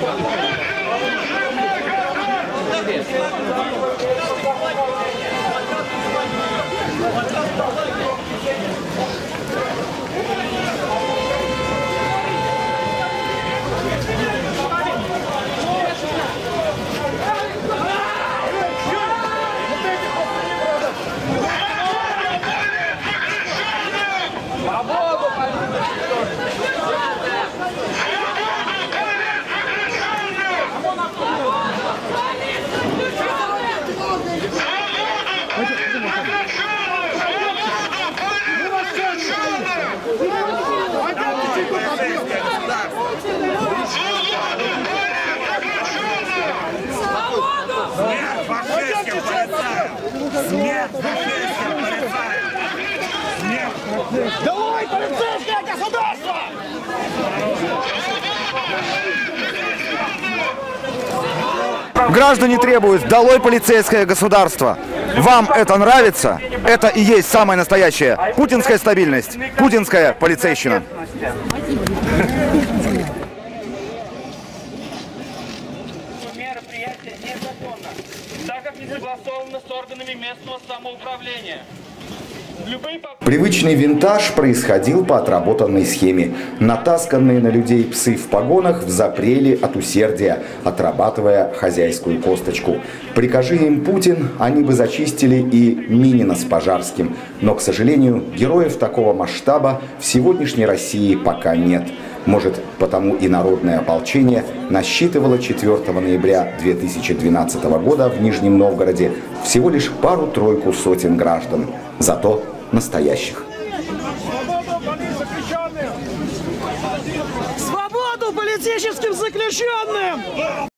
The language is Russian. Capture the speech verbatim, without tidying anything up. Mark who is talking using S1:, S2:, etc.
S1: Смерть фашистским полицаям! Смерть фашистским полицаям! Смерть!
S2: Долой полицейское государство!
S3: Граждане требуют: долой полицейское государство. Вам это нравится? Это и есть самая настоящая путинская стабильность, путинская полицейщина.
S4: Мероприятие незаконно, так как не согласовано с органами местного самоуправления.
S3: Привычный винтаж происходил по отработанной схеме. Натасканные на людей псы в погонах взапрели от усердия, отрабатывая хозяйскую косточку. Прикажи им Путин, они бы зачистили и Минина с Пожарским. Но, к сожалению, героев такого масштаба в сегодняшней России пока нет. Может, потому и народное ополчение насчитывало четвёртого ноября две тысячи двенадцатого года в Нижнем Новгороде всего лишь пару-тройку сотен граждан. Зато настоящих.
S2: Свободу политическим заключенным!